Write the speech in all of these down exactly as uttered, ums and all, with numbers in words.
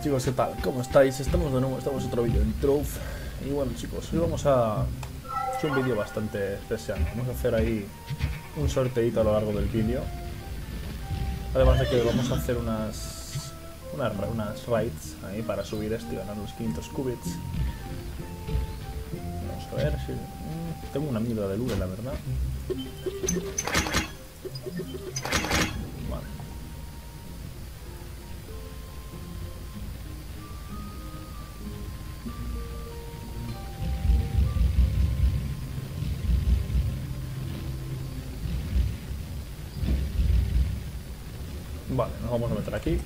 Chicos, ¿qué tal? ¿Cómo estáis? Estamos de nuevo, estamos en otro vídeo en Trove. Y bueno, chicos, hoy vamos a hacer un vídeo bastante especial. Vamos a hacer ahí un sorteito a lo largo del vídeo. Además de que vamos a hacer unas unas, unas raids ahí para subir esto y ganar los quinientos qubits. Vamos a ver si... Tengo una mierda de lure, la verdad. Vale. Vale, nos vamos a meter aquí.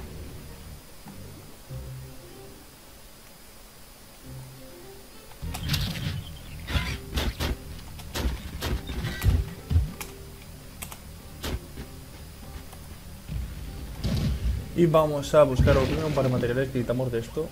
Y vamos a buscar primero un par de materiales que necesitamos de esto.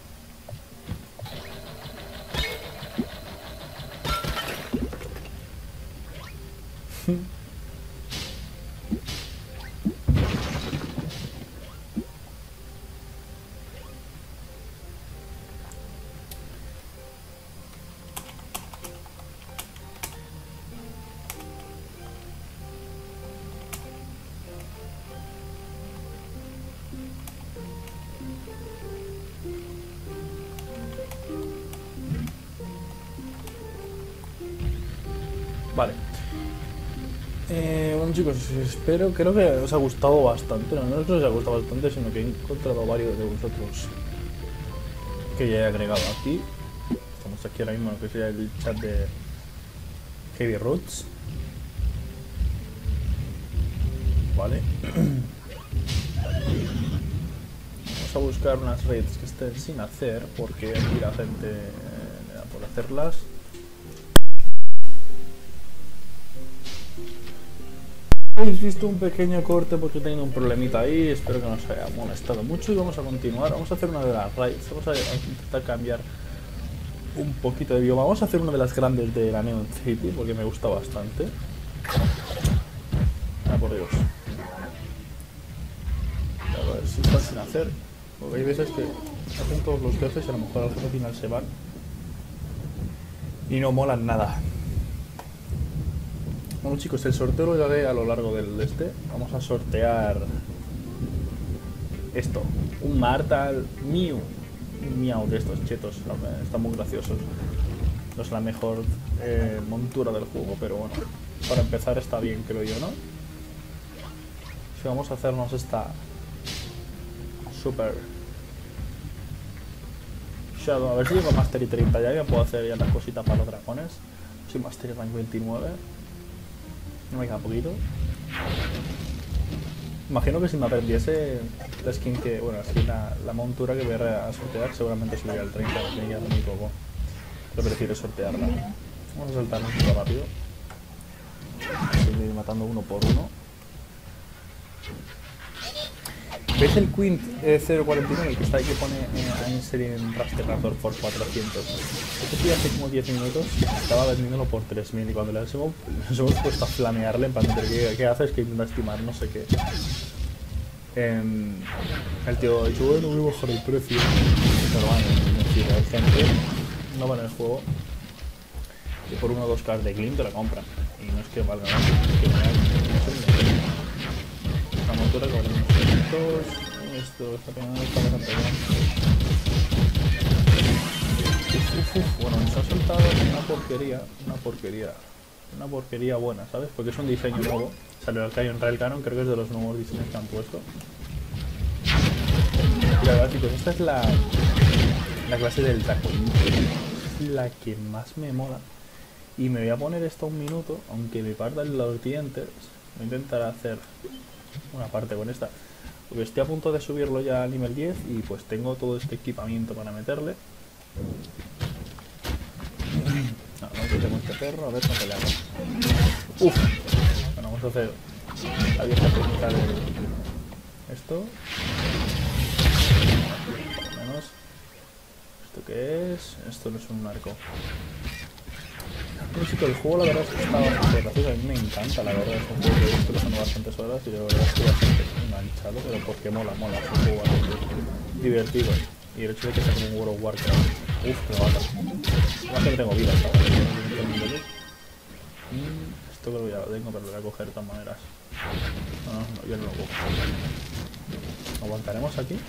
Vale. Eh, bueno chicos, espero, creo que os ha gustado bastante. No, no es que os haya gustado bastante, sino que he encontrado varios de vosotros que ya he agregado aquí. Estamos aquí ahora mismo en lo que sería el chat de Heavy Roots. Vale. Vamos a buscar unas raids que estén sin hacer, porque aquí la gente eh, le da por hacerlas. Habéis visto un pequeño corte porque he tenido un problemita ahí, espero que no os haya molestado mucho y vamos a continuar. Vamos a hacer una de las raids, vamos a intentar cambiar un poquito de bioma. Vamos a hacer una de las grandes de la Neon City porque me gusta bastante. Ah, por Dios. A ver si está sin hacer, porque hay veces que hacen todos los jefes y a lo mejor al jefe final se van y no molan nada. Bueno chicos, el sorteo lo haré a lo largo del este. Vamos a sortear esto, un Martal Mew, un Miau de estos chetos, están muy graciosos. No es la mejor eh, montura del juego, pero bueno, para empezar está bien, creo yo, ¿no? Si vamos a hacernos esta Super Shadow, a ver si llego a Mastery treinta ya, que puedo hacer ya las cositas para los dragones. Soy Mastery Rank veintinueve. No me queda poquito. Imagino que si me aprendiese la skin que, bueno, así la, la montura que voy a sortear, seguramente subiría al treinta, porque me queda muy poco. Pero prefiero sortearla. Vamos a saltar un poco rápido. Estoy matando uno por uno. ¿Veis el Quint eh, cero cuarenta y nueve que está ahí que pone eh, en serie en Raster Raptor por cuatrocientos? Este tío hace como diez minutos estaba vendiéndolo por tres mil y cuando le hemos, nos hemos puesto a flamearle en plan de ¿qué, qué haces? Que intenta estimar no sé qué. Eh, el tío ha dicho, bueno, voy a bajar el precio. Pero bueno, es decir, hay gente, no va en el juego, que por uno o dos K de Glint te la compran. Y no es que valga nada, es que no hay... La montura con estos, esto está pegando, está bastante bien. Uf, uf, bueno, nos ha soltado una porquería, una porquería, una porquería buena, ¿sabes? Porque es un diseño nuevo, salió el Cayon Rail Cannon, creo que es de los nuevos diseños que han puesto. Y la verdad chicos, esta es la, la clase del taco, es la que más me mola. Y me voy a poner esto un minuto, aunque me partan los dientes, voy a intentar hacer una parte con esta, porque estoy a punto de subirlo ya a nivel diez y pues tengo todo este equipamiento para meterle. No, no tengo este perro, a ver cómo le hago. Uf, bueno, vamos a hacer la vieja técnica de esto. Por lo menos. ¿Esto qué es? Esto no es un arco. Bueno, chicos, el juego la verdad es que está bastante gracioso, a mí me encanta, la verdad, es un juego que he visto pasando bastantes horas y yo la verdad estoy bastante enganchado, pero porque mola, mola, es un juego bastante divertido. Y el hecho de que sea como un World of Warcraft. Uf, que me mata. Más que tengo vida, ¿sabes? Mm, esto creo que ya lo tengo, pero lo voy a coger de todas maneras. No, no, no, yo no lo cojo. Aguantaremos aquí.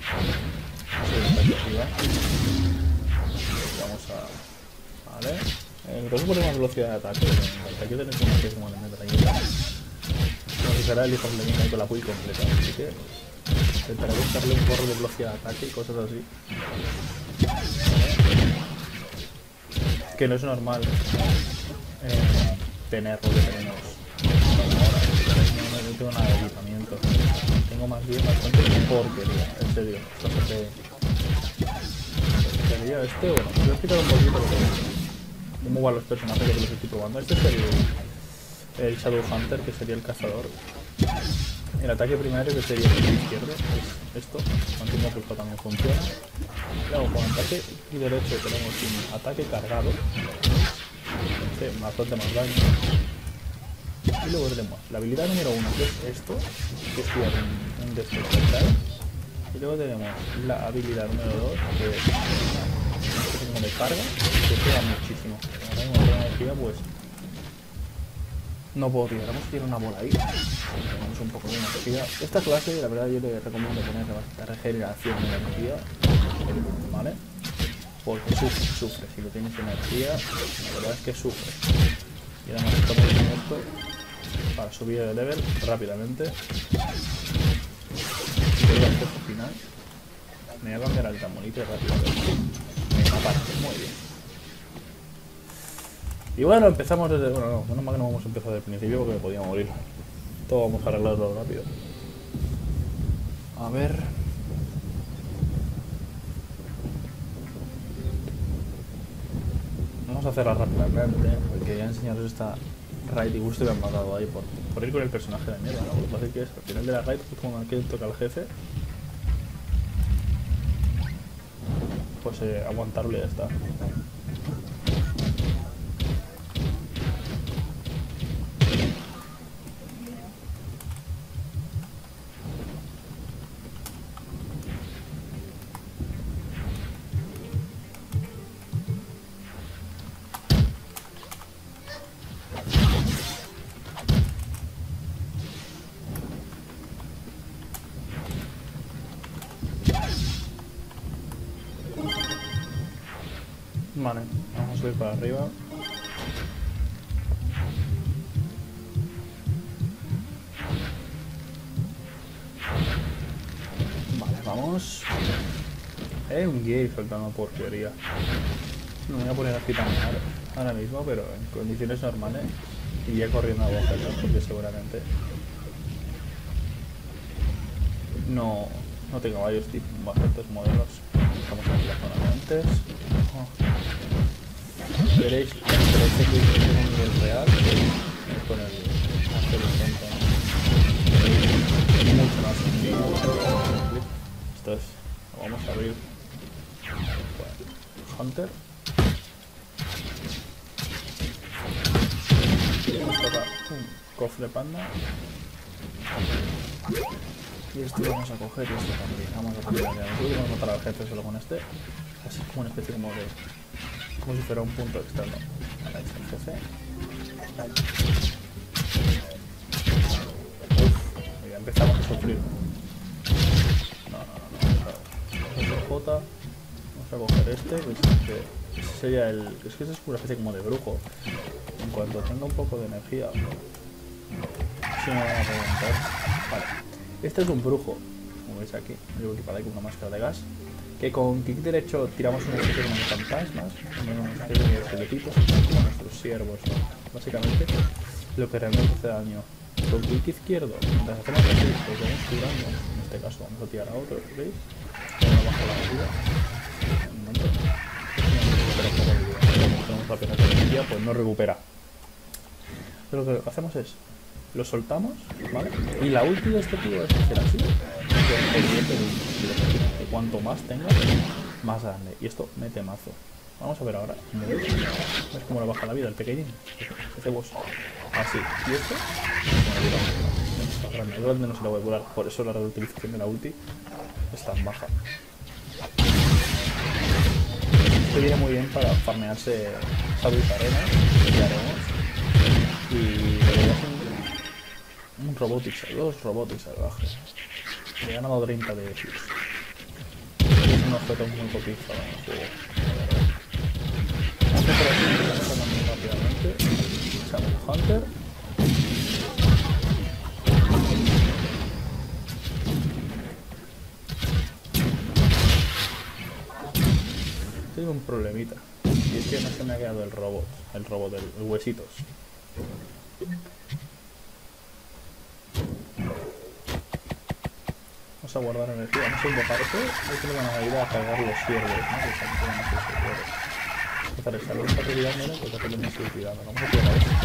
Vamos a... Vale. Eh, entonces ponemos velocidad de ataque. Aquí tenemos una que es como de metralleta. No sé si será el hijo de la con la P U I completa. Así que intentaré buscarle un porro de velocidad de ataque y cosas así. Que no es normal eh, tener lo que tenemos ahora. No, no tengo nada de equipamiento. Tengo más bien bastante porquería, en serio. Esto se sería este, bueno, voy a explicar un poquito lo que, cómo van los personajes que los estoy probando. Este es el, el Shadowhunter, que sería el cazador. El ataque primario, que sería el izquierdo, es esto. Mantiene pulso también funciona. Luego con ataque y derecho tenemos un ataque cargado, este, bastante más daño. Y luego tenemos la habilidad número uno, que es esto, que es tirar un, un despertar. Y luego tenemos la habilidad número dos, que es este tipo de carga, que pega muchísimo. Ahora mismo tengo energía, pues no puedo tirar. Vamos a tirar una bola ahí. Tenemos un poco de energía. Esta clase, la verdad, yo le recomiendo poner la regeneración de energía, ¿vale? Porque sufre, sufre. Si no tienes energía, la verdad es que sufre. Y además estamos haciendo esto para subir de level rápidamente. Y luego el jefe final. Me voy a cambiar al tan bonito y rápidamente. Venga, parte, muy bien. Y bueno, empezamos desde... Bueno, no, menos mal que no vamos a empezar desde el principio porque podíamos morir. Todo vamos a arreglarlo rápido. A ver... Vamos a hacerla rápidamente, porque ya enseñaros esta raid y gusto que me han matado ahí por, por ir con el personaje de mierda, ¿no? Lo que pasa es que es al final de la raid, pues como aquí toca al jefe, pues eh, aguantarlo y ya está. Vale, vamos a subir para arriba. Vale, vamos. Eh, un guía y faltando porquería. No me voy a poner a gitanear ahora mismo, pero en condiciones normales iría corriendo a boca, porque seguramente no, no tengo varios tipos, bastantes modelos. Estamos en la zona de antes. Oh. Veréis, veréis que es un nivel real con el hacer el tonto, ¿no? Mucho más sencillo. Esto es, vamos a abrir bueno, Hunter. Nos toca un cofre panda. Y esto lo vamos a coger y esto también. Vamos a poner vamos a matar al jefe solo con este. Así como una especie como de... como si fuera un punto externo. Ahora está el jefe. Uf, ya empezamos a sufrir. No, no, no, no. Vamos a hacer J. Vamos a coger este, que, es que ese sería el... es que ese es una especie como de brujo. En cuanto tenga un poco de energía... si me van a preguntar. Vale. Este es un brujo, como veis aquí. Llevo equipado ahí con una máscara de gas. Que con clic derecho tiramos una especie de fantasmas, una especie de esqueletitos, como nuestros siervos, ¿no? Básicamente, lo que realmente hace daño. Con clic izquierdo, mientras hacemos así, pues vamos curando. En este caso vamos a tirar a otro, ¿veis? Vamos a bajar la vida. Un momento. Como tenemos apenas energía, pues no recupera. Pero lo que hacemos es, lo soltamos, ¿vale? Y la ulti de este tío es hacer así. Que cuanto más tenga, más grande. Y esto mete mazo. Vamos a ver ahora. ¿Ves cómo le baja la vida el pequeñín? Hacemos así. Y esto, bueno, grande. El grande no se lo voy a curar. Por eso la reutilización de la ulti es tan baja. Esto viene muy bien para farmearse South Arena, que ya haremos. Y debería ser un, un robotic, dos robotics salvajes. Le he ganado treinta de ellos. Es un objeto muy cotizado en el juego. Vamos a por aquí, vamos a cambiar rápidamente. Echamos Hunter. Tengo un problemita. Y es que no se me ha quedado el robot. El robot, el, el huesitos. Vamos a guardar energía. Vamos a invocar eso. Hay que le van a ir a cargar los ciervos, ¿no? Que están con esos ciervos. Empezar a salir, está retirando, pues hacerle una tirando. Vamos a tirar esto.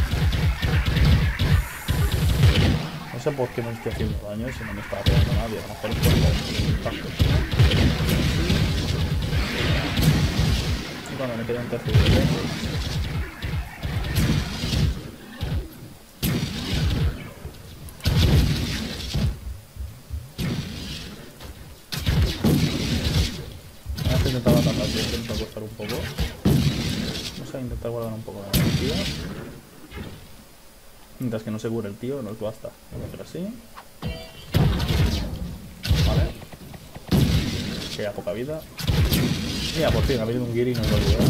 No sé por qué me estoy haciendo daño si no me está pegando nadie. A lo mejor es por el impacto. Y cuando me queda un tercio de tiempo. Vamos a intentar matar la piel, intento costar un poco. Vamos a intentar guardar un poco de energía. Mientras que no se cure el tío, nos basta. Vamos a hacer así. Vale. Queda poca vida. Mira, por fin, ha venido un Giri y nos lo ayuda.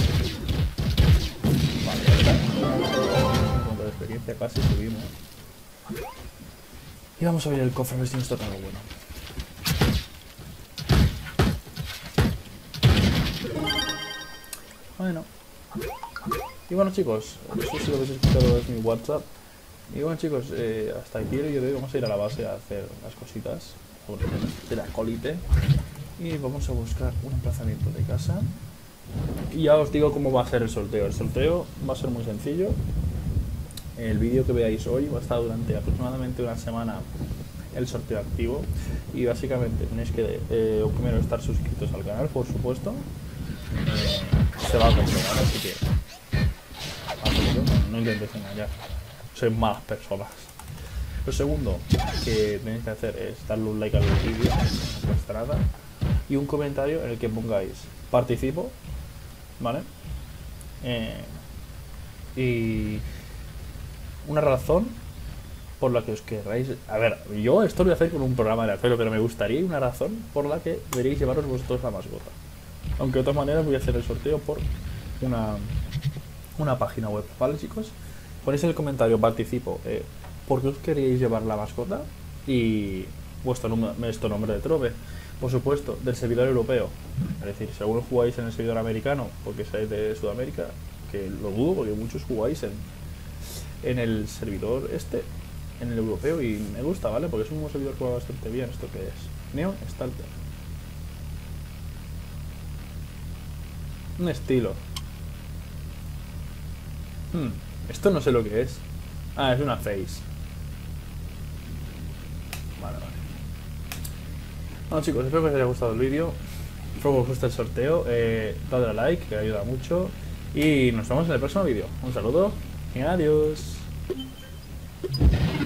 Vale, ya está. Un punto de experiencia, casi subimos. Y vamos a abrir el cofre a ver si nos toca algo bueno. Bueno. Y bueno, chicos, eso si lo habéis escuchado es mi WhatsApp. Y bueno, chicos, eh, hasta aquí el vídeo de hoy. Vamos a ir a la base a hacer las cositas de la colite. Y vamos a buscar un emplazamiento de casa. Y ya os digo cómo va a ser el sorteo. El sorteo va a ser muy sencillo. El vídeo que veáis hoy va a estar durante aproximadamente una semana el sorteo activo. Y básicamente tenéis que eh, primero estar suscritos al canal, por supuesto. Eh, se va a comprobar, así que no, no intentéis engañar. Sois malas personas. Lo segundo que tenéis que hacer es darle un like al vídeo, no cuesta nada. Y un comentario en el que pongáis participo, ¿vale? Eh, y una razón por la que os querráis... A ver, yo esto lo voy a hacer con un programa de pelo, pero me gustaría una razón por la que deberíais llevaros vosotros la mascota. Aunque de todas maneras voy a hacer el sorteo por una, una página web, ¿vale, chicos? Ponéis en el comentario participo, eh, ¿por qué os queríais llevar la mascota? Y vuestro número, vuestro nombre de trove. Por supuesto, del servidor europeo. Es decir, si alguno jugáis en el servidor americano, porque seáis de Sudamérica, que lo dudo, porque muchos jugáis en, en el servidor este, en el europeo, y me gusta, ¿vale? Porque es un servidor que va bastante bien. ¿Esto que es? Neo Starter. Un estilo. Hmm, esto no sé lo que es. Ah, es una face. Vale, vale. Bueno, chicos, espero que os haya gustado el vídeo. Espero que os guste el sorteo. Eh, dadle a like, que ayuda mucho. Y nos vemos en el próximo vídeo. Un saludo y adiós.